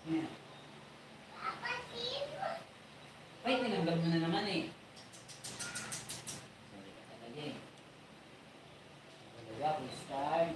Yan. Ay, tinanggal mo na naman eh. Sorry ka talaga eh. Talaga, please start.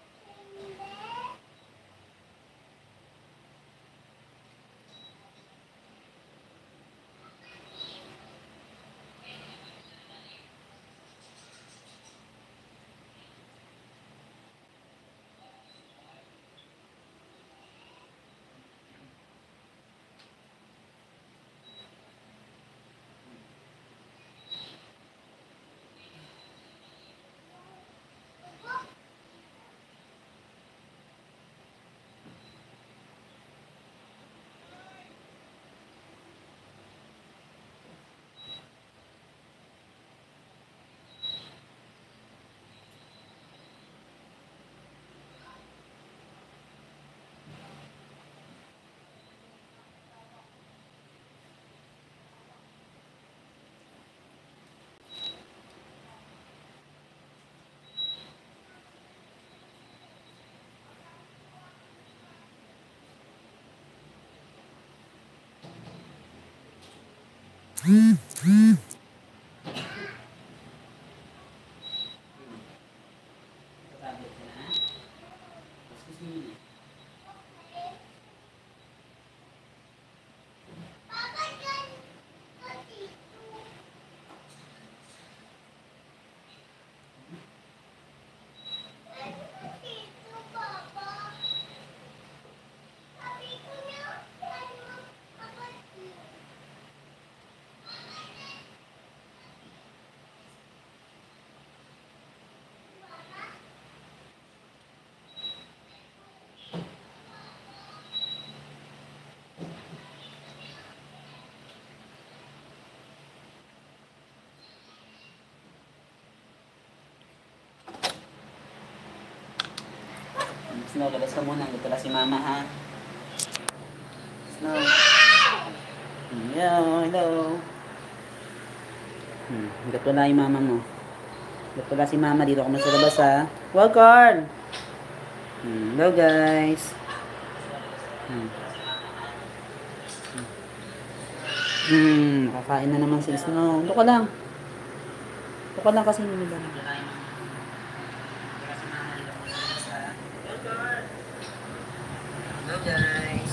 Tatablet ka na. Excuse me muna. Snow, labas ka muna. Dito lang si mama, ha? Snow. Hello. Dito lang yung mama mo. Dito lang si mama. Dito ako sa labas, ha? Welcome! Hello, guys. Nakakain na naman si Snow. Dito ka lang. Dito ka lang kasi hindi ba? Hello guys.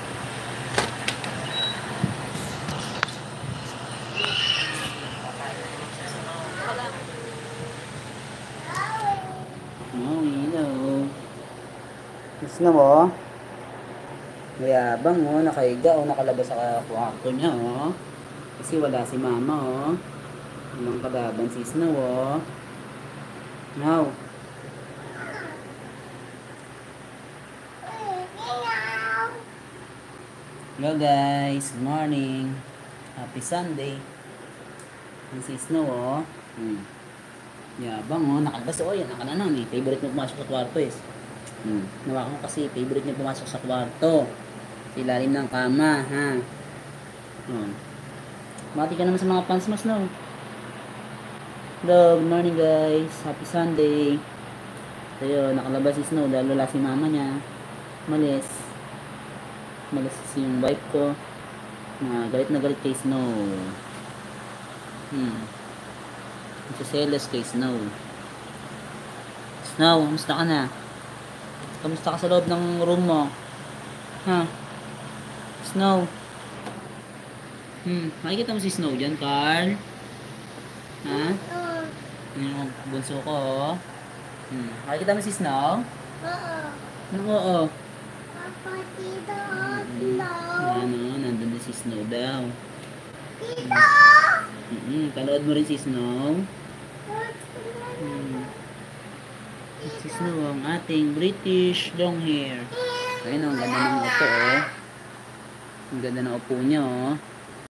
Hello. Gusto mo? Mayabang oh, nakahiga oh, nakalabas sa kwarto niya oh. Kasi wala si mama oh. Walang kalaban si Snow oh. No. Hello guys, good morning. Happy Sunday. Ang si Snow oh. Yabang oh, nakalabas oh, yan ang ano, favorite mo pumasok sa kwarto is. Nawa ko kasi favorite niya pumasok sa kwarto. Sa ilalim ng kama, ha. Mati ka naman sa mga fans mo, Snow. Hello, good morning guys. Happy Sunday. So yun, nakalabas si Snow dahil wala si mama niya. Malis yung wife ko. Galit na galit kay Snow. Nagsiselos kay Snow. Snow, kamusta ka na? Kamusta ka sa loob ng room mo? Ha? Snow? Makikita mo si Snow dyan, Carl? Ha? Yung bunso ko, oh. Makikita mo si Snow? Oo. Ano, oo? Ano, nandun din si Snow daw. Panood mo rin si Snow. Si Snow ang ating British long hair. Ayun, ang ganda ng upo oh. Ang ganda ng upo niya oh.